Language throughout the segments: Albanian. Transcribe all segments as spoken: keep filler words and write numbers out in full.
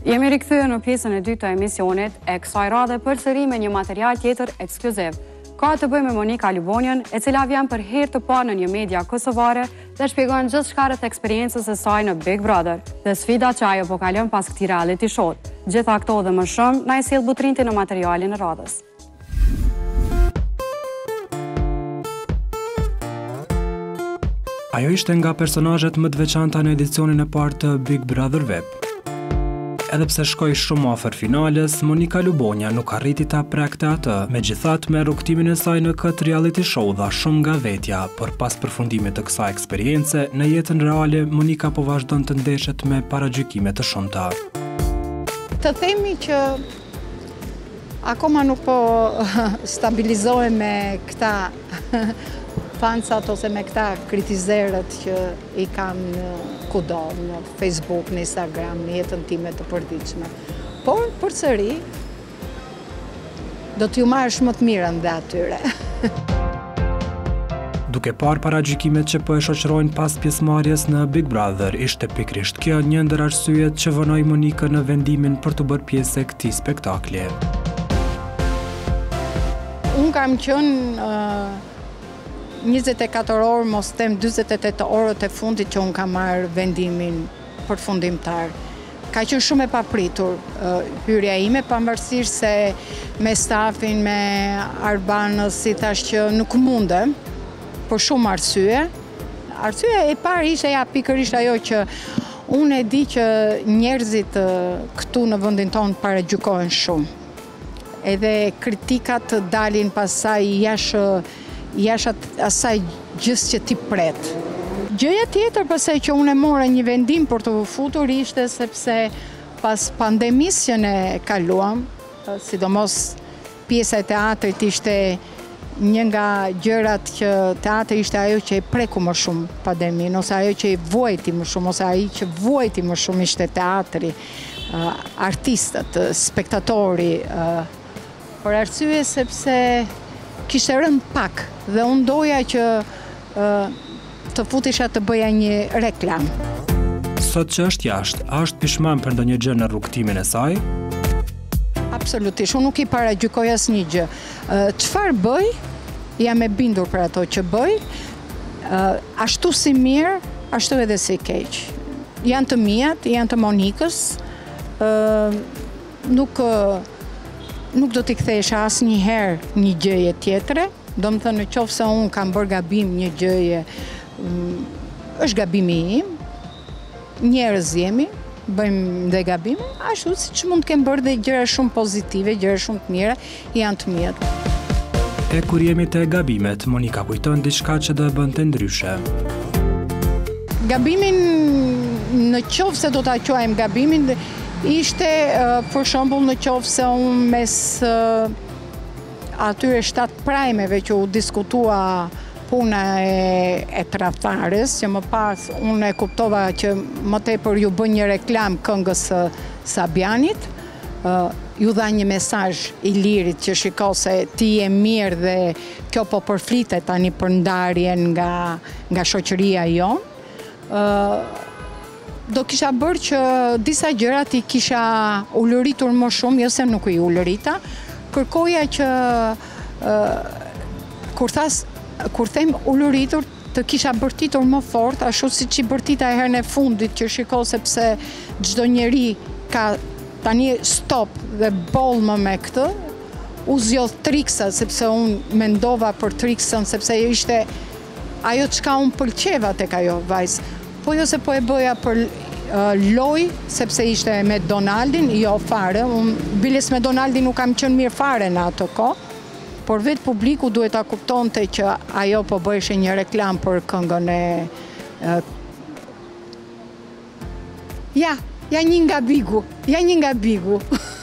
Jemi rikthyer në pjesën e dytë të emisionit e kësaj radhe përsëri me një material tjetër ekskluziv. Ka të bëjë me Monika Lubonjën, e cila vjen për herë të parë në një media kosovare dhe shpjegon gjithçka rreth eksperiencës së saj në Big Brother dhe sfidat që ajo po kalon pas këtij reality show. Gjitha këto dhe më shumë na i sjell Butrinti në materialin e radhës. Ajo ishte nga personazhet më të veçanta në edicionin e parë të Big Brother Web. Edhe pse shkoi shumë afër finales, Monika Lubonja nuk arriti ta prekte atë, megjithatë me rrugtimin e saj në këtë reality show dha shumë nga vetja, por pas përfundimit të kësaj eksperience, në jetën reale Monika po vazhdon të ndeshet me paragjykime të shumta. Të themi që akoma nuk po stabilizohem me këta fansat ose me këta kritizerët që i kam në kudo, në Facebook, në Instagram, në jetën time të përditshme. Por, përsëri, do t'ju marrësh më të mirën dhe atyre. Duke parë paragjykimet që po e shoqërojnë pas pjesëmarrjes në Big Brother, ishte pikërisht kjo një ndër arsyet që vënoi Monikën në vendimin për të bërë pjesë e këtij spektakli. Unë kam qenë uh, njëzet e katër orë, mos them dyzet e tetë orët e fundit që unë kam marrë vendimin përfundimtar. Ka qenë shumë e papritur uh, hyrja ime, pavarësisht se me stafin, me Arbanës, si thash që nuk mundem, për shumë arsye. Arsyeja e parë ishte ja pikërisht ajo që unë e di që njerëzit uh, këtu në vendin tonë paragjykohen shumë. Edhe kritikat dalin pasaj jashtë jashtë asaj gjithë që ti pret. Gjëja tjetër pasaj që unë e mora një vendim për të futur ishte sepse pas pandemisë që ne kaluam, sidomos pjesa e teatrit ishte një nga gjërat që teatri ishte ajo që e preku më shumë pandemin, ose ajo që e vuajti më shumë, ose ajo që vuajti më shumë ishte teatri, artistët, spektatori, për arsye sepse kishte rënë pak dhe unë doja që uh, të futesha të bëja një reklam. Sot që është jashtë, a është pishman për ndonjë gjë në rrugtimin e saj? Absolutisht, unë nuk i paragjykoj asnjë gjë. Uh, Çfarë bëj, jam e bindur për ato që bëj, uh, ashtu si mirë, ashtu edhe si keq. Janë të mijat, janë të Monikës, uh, nuk... Uh, Nuk do t'i kthesha asë një herë një gjëje tjetre, do më thënë në qofë se unë kam bërë gabim një gjëje, um, është gabimi im, njerëz jemi, bëjmë dhe gabime, ashtu si që mund të kem bërë dhe gjëra shumë pozitive, gjëra shumë të mira, janë të mirë. E kur jemi te gabimet, Monika kujton diçka që do e bënte ndryshe. Gabimin, në qofë se do t'a quajmë gabimin, ishte, për shembull, në qoftë se unë mes atyre shtatë prajmeve që u diskutua puna e, e tradhtares, që më pas unë e kuptova që më tepër ju bën një reklam këngës së Sabianit, ju dha një mesazh i lirit që shiko se ti je mirë dhe kjo po përflitet tani për ndarjen nga, nga shoqëria jonë. Do kisha bërë që disa gjërat i kisha ulëritur më shumë, jo se nuk i ulërita, kërkoja që uh, kur, thas, kur them ulëritur, të kisha bërtitur më fort, ashtu si që i bërtita e herën e fundit, që shiko sepse çdo njeri ka tani stop dhe boll më me këtë, u zgjodh Triksa, sepse unë mendova për Triksën, sepse ishte ajo çka unë pëlqeva tek ajo vajzë. Po jo se po e bëja për uh, loj, sepse ishte me Donaldin, jo fare, unë biles me Donaldin nuk kam qenë mirë fare në ato kohë, por vetë publiku duhet ta kuptonte që ajo po bëheshe një reklam për këngën e... Uh, ja, ja një nga bigu, ja një nga bigu.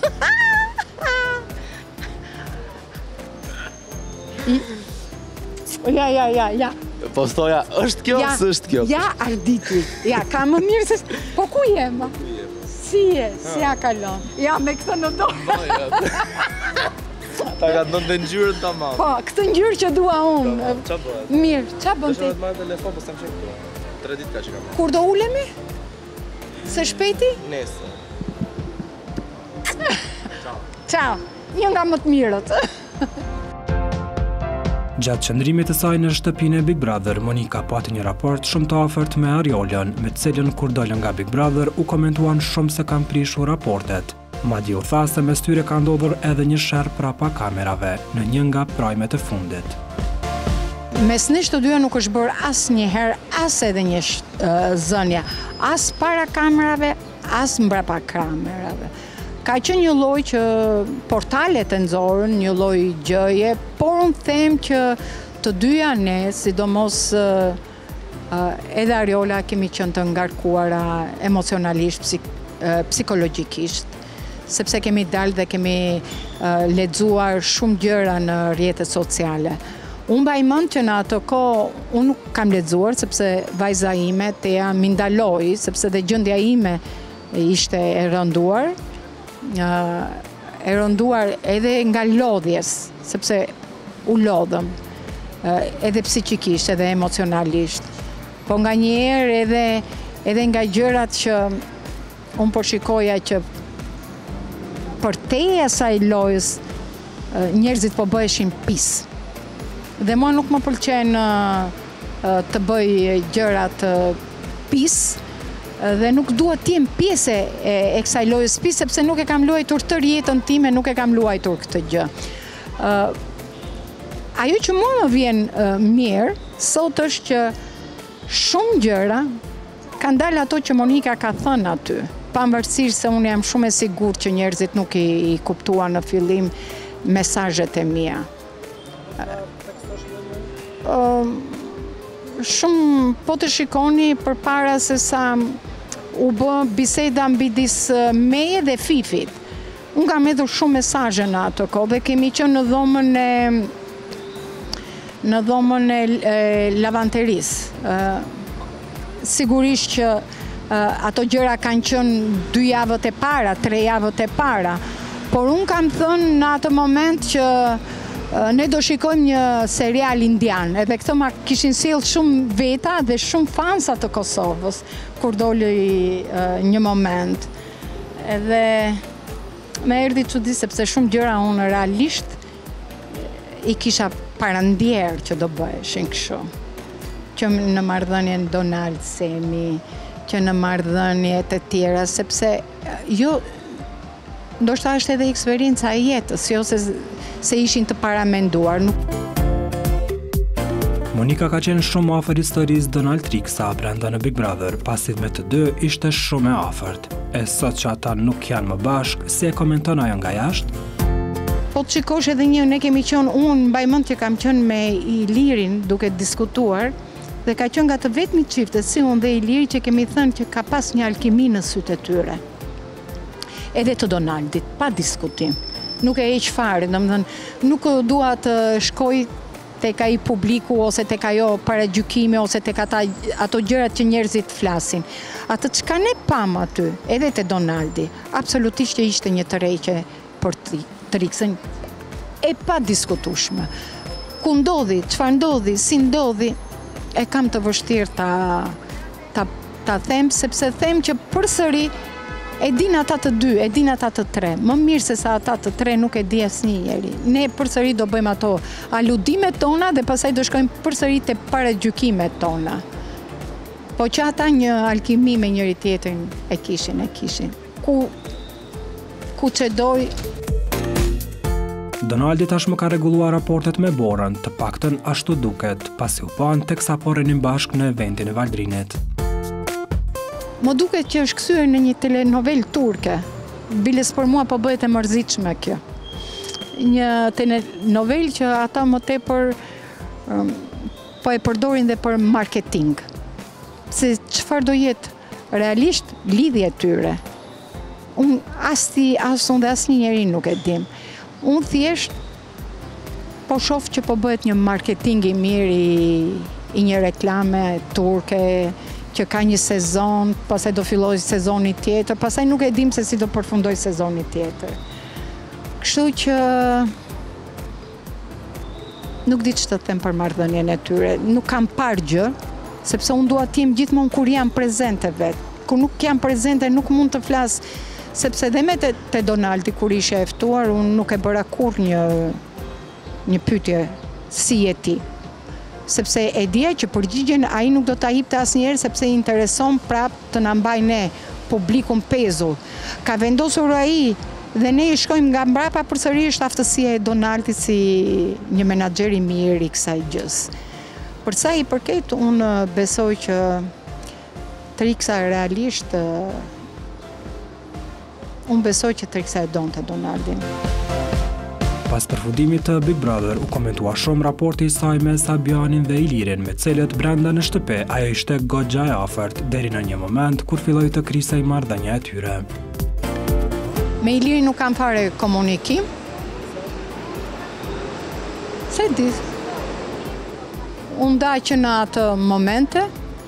ja, ja, ja, ja. Po stoja, është kjo, ja, së është kjo? Ja, Arditi. Ja, ka më mirë se... Po ku jema? Si e, si ja kalon. Ja, me këtë në do. Ta ka të nëndë njërën të mamë. Po, këtë njërë që dua unë. Qa bëhet? Mirë, qa bën ti? Të shumë të marrë telefon, po s'em qenë këtu. Tre ditë ka që kam. Kur do ulemi? Se shpejti? Nesë. Ciao, një nga më të mirët. Gjatë qëndrimit të saj në shtëpinë e Big Brother, Monika pati një raport shumë të afërt me Ariolën, me të cilën kur dolën nga Big Brother u komentuan shumë se kanë prishur raportet. Madje u tha se mes tyre ka ndodhur edhe një sherr prapa kamerave në një nga prajmet e fundit. Mes ne të dyja nuk është bërë asnjëherë as edhe një uh, zënje, as para kamerave, as mbrapa kamerave. Ka qenë një lloj që portalet e nxorën, një lloj gjëje, por unë them që të dyja ne, sidomos uh, uh, edhe Ariola, kemi qenë të ngarkuara emocionalisht, psik, uh, psikologjikisht, sepse kemi dalë dhe kemi uh, lexuar shumë gjëra në rrjetet sociale. Unë mbaj mend që në atë kohë unë nuk kam lexuar sepse vajza ime Tea më ndaloi, sepse dhe gjendja ime ishte e rënduar. Uh, e rënduar edhe nga lodhjes, sepse u lodhëm, uh, edhe psikikisht, edhe emocionalisht. Po nga njerë edhe, edhe nga gjërat që unë po shikoja që për te e saj lojës uh, njerëzit po bëheshin pis. Dhe mua nuk më pëlqen uh, uh, të bëj gjërat uh, pis, dhe nuk dua të jem pjesë e, e kësaj lojës pis, sepse nuk e kam luajtur tërë jetën time, nuk e kam luajtur këtë gjë. Uh, ajo që mua më vjen uh, mirë, sot është që shumë gjëra kanë dalë ato që Monika ka thënë aty, pavarësisht se unë jam shumë e sigurt që njerëzit nuk i, i kuptuan në fillim mesazhet e mia. Uh, uh, shumë po të shikoni përpara se sa u bë biseda midis meje dhe Fifit. Unë kam hedhur shumë mesazhe në atë kohë dhe kemi qenë në dhomën e në dhomën e, e lavanterisë. Uh, sigurisht që uh, ato gjëra kanë qenë dy javët e para, tre javët e para, por unë kam thënë në atë moment që ne do shikojmë një serial indian, edhe këto ma kishin sjellë shumë veta dhe shumë fansa të Kosovës, kur doli uh, një moment. Edhe me erdhi çudi sepse shumë gjëra unë realisht i kisha parandjerë që do bëheshin kështu. Që në marrëdhënien Donald Semi, që në marrëdhëniet e tjera, sepse jo, ndoshta është edhe eksperjenca e jetës, jo se se ishin të paramenduar. Monika ka qenë shumë afër historisë Donald Trixa brenda në Big Brother, pasi me të dy ishte shumë e afërt. E sot që ata nuk janë më bashkë, si e komenton ajo nga jashtë? Po të shikosh edhe një, ne kemi qenë, unë mbaj mend që kam qenë me Ilirin duke diskutuar, dhe ka qenë nga të vetmi çiftet, si unë dhe Iliri, që kemi thënë që ka pas një alkimi në sytë e tyre. Edhe të Donaldit, pa diskutim. Nuk e heq fare, domethënë, nuk dua të shkoj tek ai publiku ose tek ajo paragjykime ose tek ata ato gjërat që njerëzit flasin. Atë çka ne pam aty, edhe te Donaldi, absolutisht që ishte një tërheqje për Trixën e pa diskutueshme. Ku ndodhi, çfarë ndodhi, si ndodhi, e kam të vështirë ta ta ta them, sepse them që përsëri e din ata të dy, e din ata të tre. Më mirë se sa ata të tre nuk e di asnjë njeri. Ne përsëri do bëjmë ato aludimet tona dhe pastaj do shkojmë përsëri te paragjykimet tona. Po që ata një alkimi me njëri tjetrin e kishin, e kishin. Ku ku çedoj. Donaldi tashmë ka rregulluar raportet me Borën, të paktën ashtu duket, pasi u pan teksa po rinin bashkë në eventin e Valdrinit. Më duket që është kthyer në një telenovel turke. Biles për mua po bëhet e mërzitshme kjo. Një telenovel që ata më tepër um, po e përdorin dhe për marketing. Se çfarë do jetë realisht lidhja e tyre. Unë as ti, as unë dhe asnjë njeri nuk e dim. Unë thjesht po shoh që po bëhet një marketing i mirë i, i një reklame turke, që ka një sezon, pastaj do filloj sezoni tjetër, pastaj nuk e dim se si do përfundoj sezoni tjetër. Kështu që nuk di ç'të them për marrëdhënien e tyre, nuk kam parë gjë, sepse unë dua të jem gjithmonë kur jam prezente vet. Kur nuk jam prezente nuk mund të flas sepse dhe me te, te Donaldi kur ishe e ftuar, unë nuk e bëra kur një, një pyetje si e ti. Sepse e dija që përgjigjen ai nuk do ta jipte asnjëherë sepse i intereson prap të na mbaj ne publikun pezur. Ka vendosur ai dhe ne i shkojmë nga mbrapa përsëri është aftësia e Donaldit si një menaxher i mirë i kësaj gjës. Për sa i përket, unë besoj që Triksa realisht unë besoj që Triksa e donte Donaldin. Pas përfundimit të Big Brother, u komentua shumë raporti i saj me Sabianin dhe Ilirin, me cilët brenda në shtëpi ajo ishte goxha e afërt, deri në një moment kur filloi të krisej marrëdhënia e tyre. Me Ilirin nuk kam fare komunikim. Se di. Unë da që në atë momente,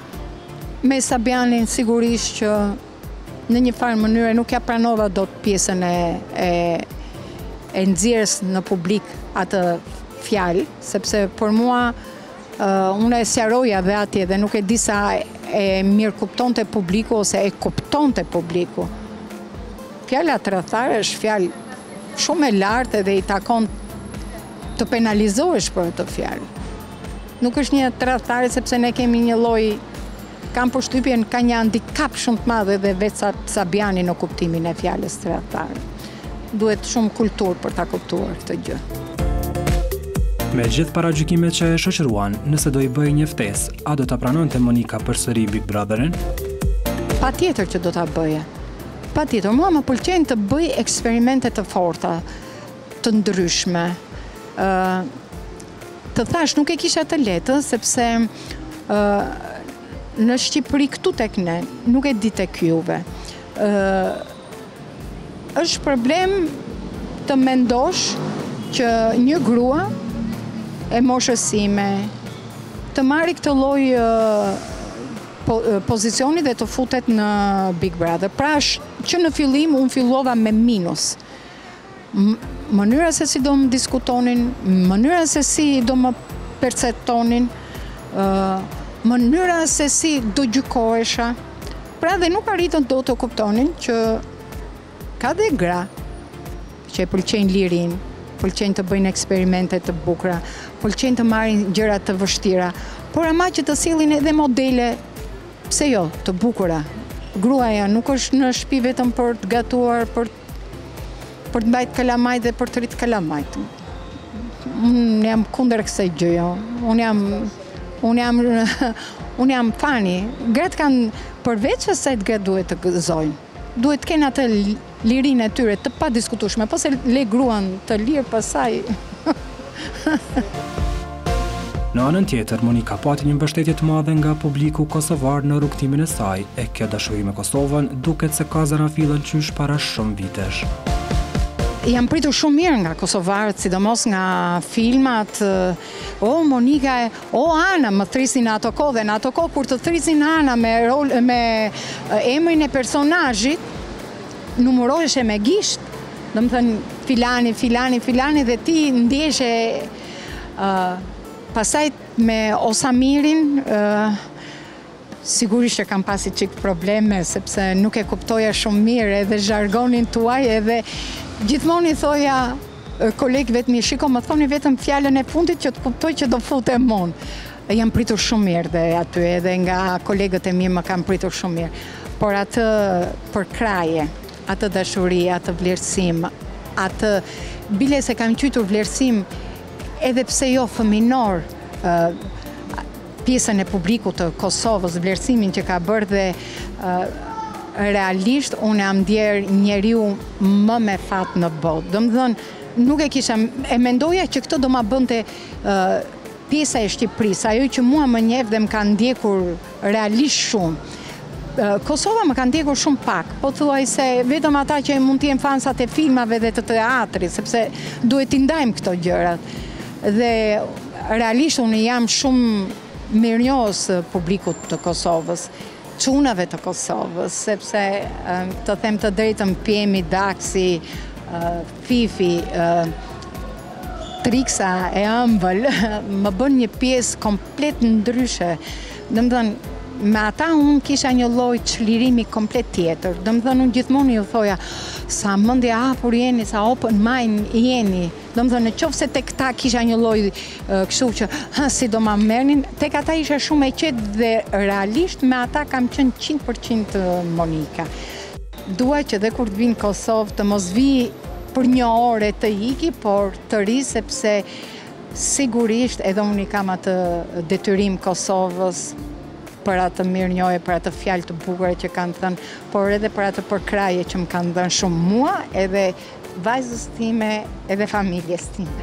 me Sabianin sigurisht që në një farë mënyre nuk ja pranova do të pjesën e, e e nxjerrës në publik atë fjalë, sepse për mua uh, unë e sqaroja dhe atje dhe nuk e di sa e mirë kuptonte publiku ose e kuptonte publiku. Fjala tradhtare është fjalë shumë e lartë dhe i takon të penalizohesh për atë fjalë. Nuk është një tradhtare sepse ne kemi një lloj, kam përshtypjen ka një handicap shumë të madh edhe vetë Sabiani në kuptimin e fjalës tradhtare. Duhet shumë kulturë për ta kuptuar këtë gjë. Me gjithë paragjykimet që e shoqëruan, nëse do i bëj një ftesë, a do ta pranonte Monika përsëri Big Brotherin? Patjetër që do ta bëje. Patjetër, mua më pëlqen të bëj eksperimente të forta, të ndryshme. Uh, të thash, nuk e kisha të lehtë, sepse uh, në Shqipëri këtu tek ne, nuk e di tek juve. Uh, është problem të mendosh që një grua e moshës sime të marrë këtë lloj po, pozicioni dhe të futet në Big Brother. Pra që në fillim unë fillova me minus. Mënyra se si do më diskutonin, mënyra se si do më perceptonin, mënyra se si do gjykohesha. Pra dhe nuk arritën do të kuptonin që ka dhe gra që e pëlqejnë lirin, pëlqejnë të bëjnë eksperimente të bukura, pëlqejnë të marrin gjëra të vështira, por ama që të sillin edhe modele, pse jo, të bukura. Gruaja nuk është në shtëpi vetëm për të gatuar, për për të mbajtur kalamajt dhe për të rritë kalamajt. Unë jam kundër kësaj gjëje. Unë jam unë jam unë jam fani. Gratë kanë përveç asaj të gratë duhet të gëzojnë. Duhet të kenë atë lirinë e tyre të pa diskutueshme, po se le gruan të lirë pasaj. Në anën tjetër, Monika pati një mbështetje të madhe nga publiku kosovar në rrugtimin e saj, e kjo dashuri me Kosovën duket se ka zanafillën qysh para shumë vitesh. Jam pritur shumë mirë nga kosovarët, sidomos nga filmat. O, Monika, e, o, Ana, më thrisin ato kohë, dhe në ato kohë kur të thrisin Ana me, rol, me emrin e personazhit, numëroheshe me gisht, do më thënë filani, filani, filani, dhe ti ndjeshe uh, pasaj me Osamirin, uh, sigurisht që kam pasi qik probleme, sepse nuk e kuptoja shumë mirë, edhe zhargonin tuaj, edhe gjithmonë i thoja kolegëve të mi, shiko, më thoni vetëm fjalën e fundit që të kuptoj që do futem unë. Jam pritur shumë mirë dhe aty, edhe nga kolegët e mi më kam pritur shumë mirë. Por atë për kraje, atë dashuri, atë vlerësim, atë bile se kam qytur vlerësim edhe pse jo fëminor, uh, pjesën e publikut të Kosovës, vlerësimin që ka bërë dhe uh, realisht unë jam ndjerë njeriu më me fat në botë. Do më dhënë, nuk e kisha, e mendoja që këtë do ma bënte uh, pjesa e Shqipërisë, ajo që mua më njeh dhe më ka ndjekur realisht shumë. Kosova më kanë ndjekur shumë pak, po thuaj se vetëm ata që mund t'jenë fansat e filmave dhe të teatrit, sepse duhet t'i ndajmë këto gjërat. Dhe realisht unë jam shumë mirënjohës publikut të Kosovës, çunave të Kosovës, sepse të them të drejtën Pjemi, Daksi, Fifi, Triksa e ëmbël, më bën një pjesë komplet ndryshe. Domethënë me ata unë kisha një lloj çlirimi komplet tjetër. Domethënë unë gjithmonë ju thoja, sa mendje hapur jeni, sa open mind jeni. Domethënë nëse tek ta kisha një lloj uh, kështu që ha, si do ma merrnin, tek ata isha shumë e qetë dhe realisht me ata kam qenë njëqind përqind Monika. Dua që dhe kur të vinë Kosovë të mos vi për një orë të iki, por të ri sepse sigurisht edhe unë i kam atë detyrim Kosovës për atë mirë njohje, për atë fjalë të bukura që kanë thënë, por edhe për atë përkraje që më kanë dhënë shumë mua, edhe vajzës time, edhe familjes time.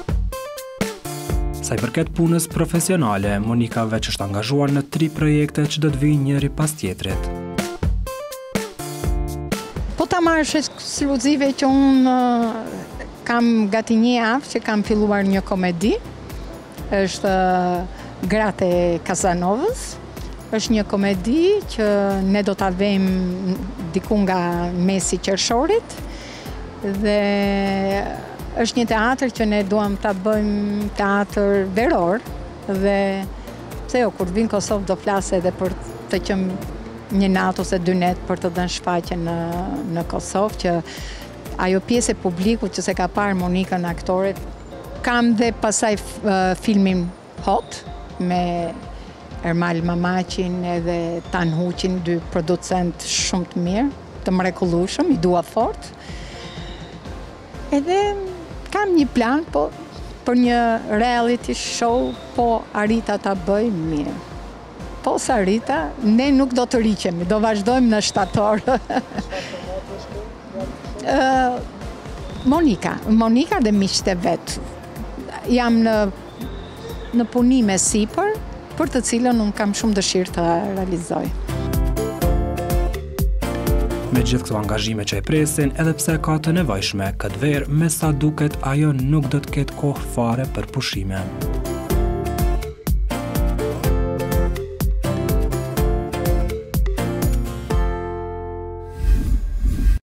Sa i përket punës profesionale, Monika veç është angazhuar në tri projekte që do të vijnë njëri pas tjetrit. Po ta marrësh ekskluzive që unë kam gati një javë që kam filluar një komedi, është Gratë e Kasanovës, është një komedi që ne do ta vëjmë diku nga mesi qershorit dhe është një teatr që ne duam ta bëjmë teatr veror dhe pse jo, kur vinë Kosovë do flas edhe për të qenë një natë ose dy net për të dhënë shfaqje në në Kosovë, që ajo pjesë e publikut që se ka parë Monikën aktore. Kam dhe pasaj uh, filmin Hot me Ermal Mamaqin edhe Tan Huqin, dy producent shumë të mirë, të mrekullueshëm, i dua fort. Edhe kam një plan, po për një reality show, po arrita ta bëj mirë. Po sa arrita, ne nuk do të riqemi, do vazhdojmë në shtator. uh, Monika, Monika dhe miqtë e vet. Jam në në punime sipër, për të cilën unë kam shumë dëshirë të realizoj. Me gjithë këto angazhime që e presin, edhe pse ka të nevojshme, këtë verë, me sa duket, ajo nuk do të ketë kohë fare për pushime.